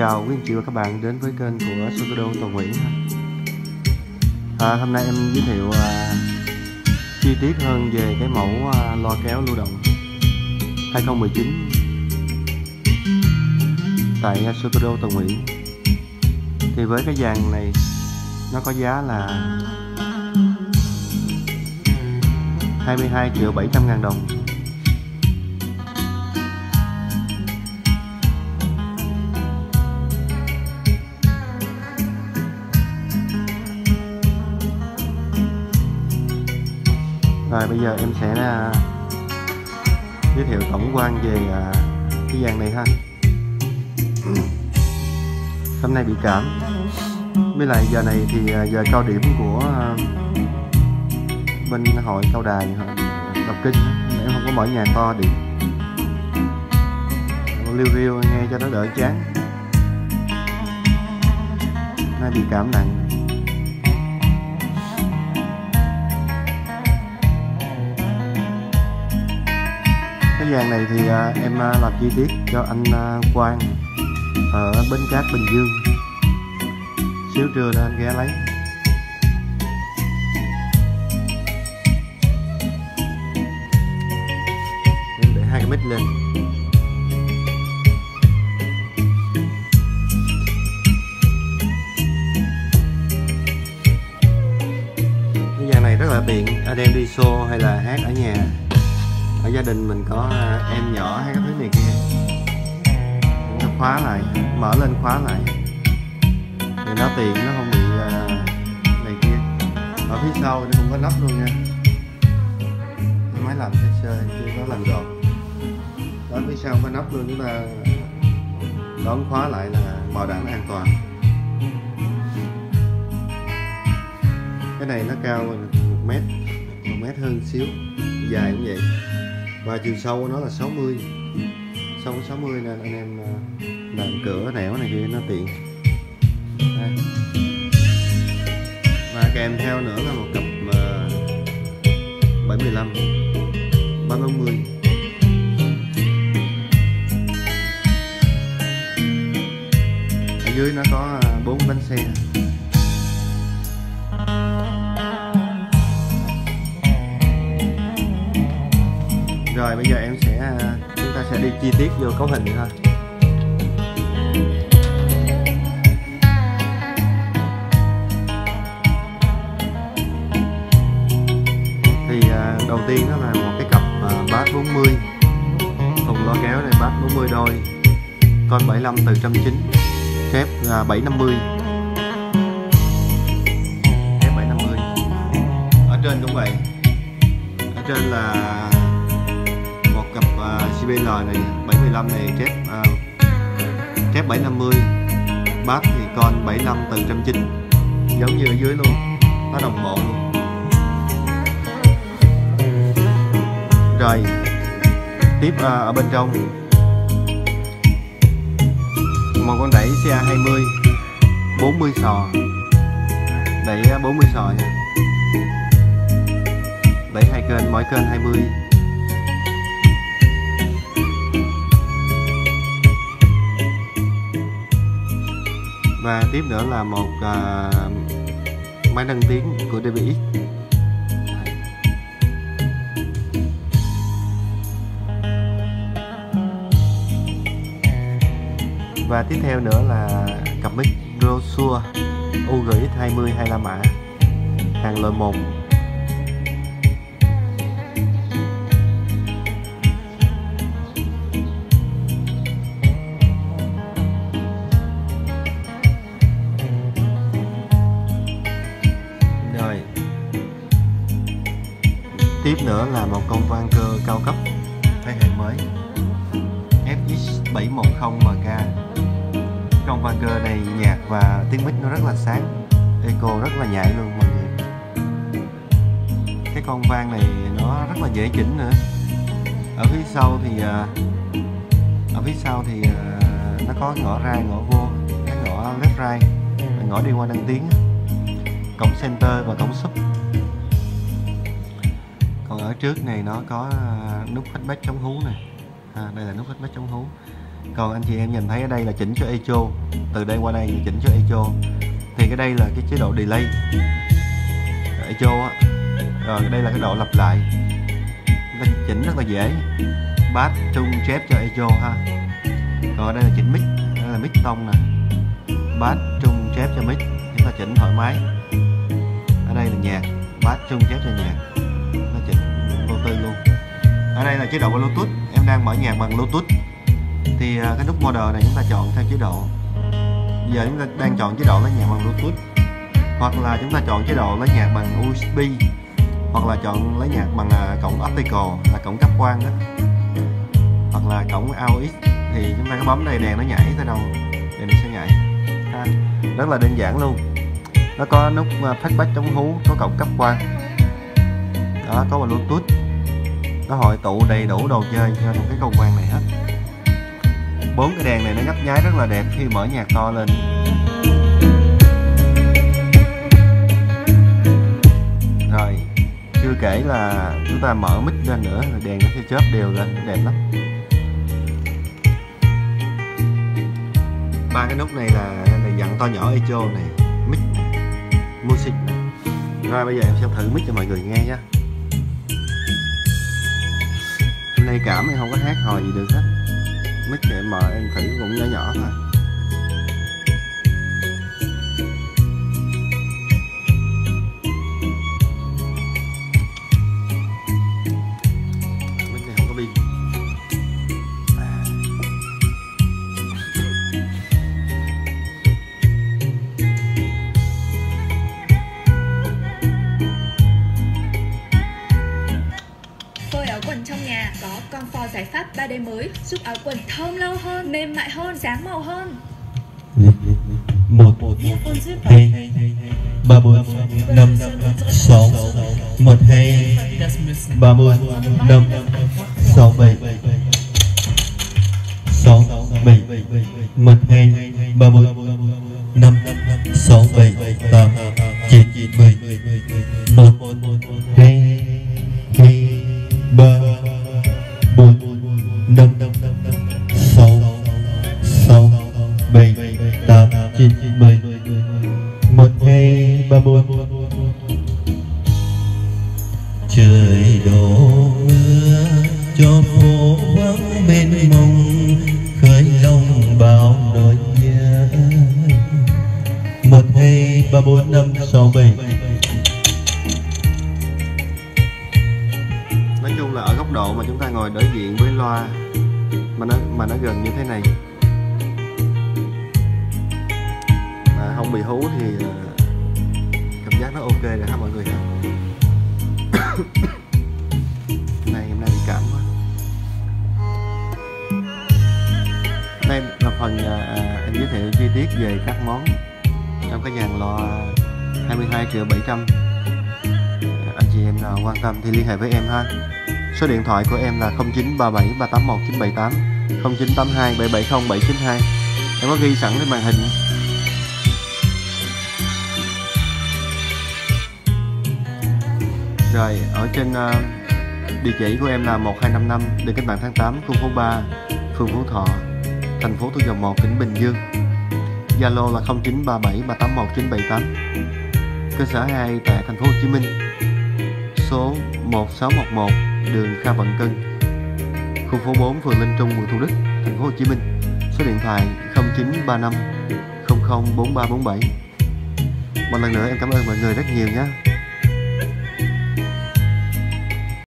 chào quý anh chị và các bạn đến với kênh của Studio Toàn Nguyễn. Hôm nay em giới thiệu chi tiết hơn về cái mẫu loa kéo lưu động 2019 tại Studio Toàn Nguyễn. Thì với cái dàn này nó có giá là 22.700.000 đồng. Rồi bây giờ em sẽ giới thiệu tổng quan về cái dàn này ha. Hôm nay bị cảm, với lại giờ này thì giờ cao điểm của bên hội cao đài đọc kinh, em không có mở nhạc to điện, liu riu nghe cho nó đỡ chán. Nay bị cảm nặng. Cái dàn này thì em làm chi tiết cho anh Quang ở Bến Cát, Bình Dương. Xíu trưa nên anh ghé lấy. Em để hai cái mic lên. Cái dàn này rất là tiện anh em đi show hay là hát ở nhà. Ở gia đình mình có em nhỏ hay cái thứ này kia, nó khóa lại, mở lên khóa lại thì nó tiện, nó không bị này kia. Ở phía sau nó không có nắp luôn nha, máy làm sơ chưa có làm gọn. Ở phía sau có nắp luôn, chúng ta đóng khóa lại là bảo đảm an toàn. Cái này nó cao 1 mét, 1 mét hơn xíu, dài cũng vậy. Và chiều sâu của nó là 60, sâu 60 nên anh em làm cửa nẻo này kia nó tiện. Đây. Và kèm theo nữa là một cặp 715 340. Ở dưới nó có 4 bánh xe. Rồi bây giờ em sẽ chúng ta sẽ đi chi tiết vô cấu hình thôi. Thì đầu tiên đó là một cái cặp bass 40 cùng loa kéo này, bass 40 đôi, con 75 từ 190, kép 750, kép 750. Ở trên cũng vậy, ở trên là một cặp CBL này 715 này, chép 750, bass thì con 75 từ 190, giống như ở dưới luôn, nó đồng bộ luôn. Rồi tiếp ở bên trong một con đẩy CA20 40 sò, đẩy 40 sò nha, đẩy hai kênh, mỗi kênh 20. Và tiếp nữa là một máy nâng tiếng của DBX. Và tiếp theo nữa là cặp mic Rosua UGX20 25 mã, hàng loại 1. Tiếp nữa là một con vang cơ cao cấp thế hệ mới FX710MK. Con vang cơ này nhạc và tiếng mic nó rất là sáng, echo rất là nhạy luôn mọi người. Cái con vang này nó rất là dễ chỉnh nữa. Ở phía sau thì nó có ngõ ra ngõ vô, cái ngõ left right, ngõ đi qua nâng tiếng, cổng center và cổng sub. Còn ở trước này nó có nút feedback chống hú này, đây là nút feedback chống hú. Còn anh chị em nhìn thấy ở đây là chỉnh cho echo, từ đây qua đây thì chỉnh cho echo. Thì cái đây là cái chế độ delay echo á. Rồi đây là cái độ lặp lại, chúng ta chỉnh rất là dễ, bass, trung, chép cho echo ha. Còn ở đây là chỉnh mic, đây là mic tông nè, bass, trung, chép cho mic, chúng ta chỉnh thoải mái. Ở đây là nhạc, bass, trung, chép cho nhạc, nó chỉnh vô tư luôn. Ở đây là chế độ Bluetooth, em đang mở nhạc bằng Bluetooth thì cái nút model này chúng ta chọn theo chế độ. Bây giờ chúng ta đang chọn chế độ lấy nhạc bằng Bluetooth, hoặc là chúng ta chọn chế độ lấy nhạc bằng USB, hoặc là chọn lấy nhạc bằng cổng optical là cổng cáp quang đó, hoặc là cổng AUX. Thì chúng ta cứ bấm đây, đèn nó nhảy tới đâu đèn nó sẽ nhảy ha. Rất là đơn giản luôn. Nó có nút flashback chống hú, có cổng cáp quang đó, có Bluetooth, nó hội tụ đầy đủ đồ chơi cho một cái cầu quang này hết. 4 cái đèn này nó nhấp nháy rất là đẹp khi mở nhạc to lên. Rồi chưa kể là chúng ta mở mic lên nữa, đèn nó sẽ chớp đều lên, đẹp lắm. 3 cái nút này là dặn to nhỏ echo này, mic, music này. Rồi bây giờ em sẽ thử mic cho mọi người nghe nhé. Hôm nay cảm em không có hát hò gì được hết, mic thì em mở em thử cũng nhỏ nhỏ thôi. Mic này không có pin. Phơi áo quần trong nhà có Comfort giải pháp 3D mới giúp áo quần thơm lâu hơn, mềm mại hơn, sáng màu hơn. 1 2 3 4 5 6 1 2 3 4 5 6 7 6 7 1 2 3 4 5 6 7 8 9 10 1 2 3 4 5 6 6 7 8 9 10 1 2 3 4. Trời đổ mưa cho phố vắng bên mông, khơi lòng bao nỗi nhớ. 1 2 3 4 5 6 7. Nói chung là ở góc độ mà chúng ta ngồi đối diện với loa mà nó gần như thế này mà không bị hú thì cảm giác nó ok rồi ha mọi người ha. Này em đang bị cảm quá. Đây là phần em giới thiệu chi tiết về các món trong cái dàn loa 22.700.000. Anh chị em nào quan tâm thì liên hệ với em ha. Số điện thoại của em là 0937 381 978, 0982 770 792. Em có ghi sẵn lên màn hình. Rồi ở trên địa chỉ của em là 1255 đường Cách Mạng Tháng 8, khu phố 3, phường Phú Thọ, thành phố Thủ Dầu Một, tỉnh Bình Dương. Zalo là 0937 381 978. Cơ sở 2 tại thành phố Hồ Chí Minh, số 1611 đường Kha Vận Cân, khu phố 4, phường Linh Trung, quận Thủ Đức, thành phố Hồ Chí Minh. Số điện thoại 0935 004347. Một lần nữa em cảm ơn mọi người rất nhiều nhé.